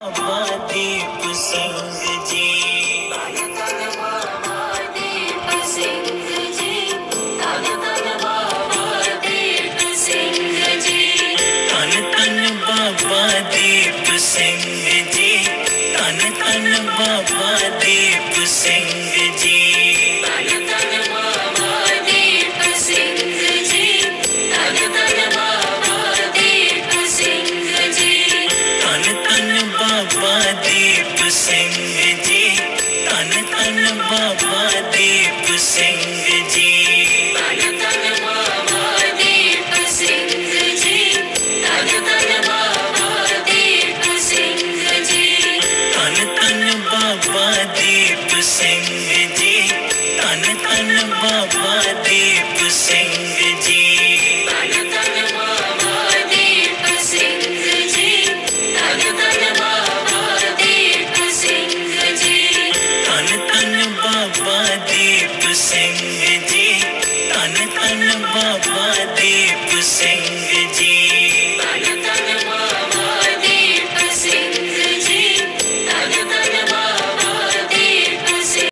Baba Deep Singh ji, Dhan Dhan Baba Deep Singh ji, Dhan Dhan Baba Deep Singh ji, Dhan Dhan Baba Deep Singh ji, Dhan Dhan Baba Deep Singh ji, Dhan Dhan Baba Deep Singh ji, Dhan Dhan Baba Deep Singh ji, Dhan Dhan Baba Deep Singh ji, Dhan Dhan Baba Deep Singh ji, Dhan Dhan Baba Deep Singh ji, Dhan Dhan Baba Deep Singh ji, Dhan Dhan Baba Deep Singh ji, Dhan Dhan Baba Deep Singh ji, Dhan Dhan Baba Deep Singh ji, Dhan Dhan Baba Deep Singh ji, Dhan Dhan Baba Deep Singh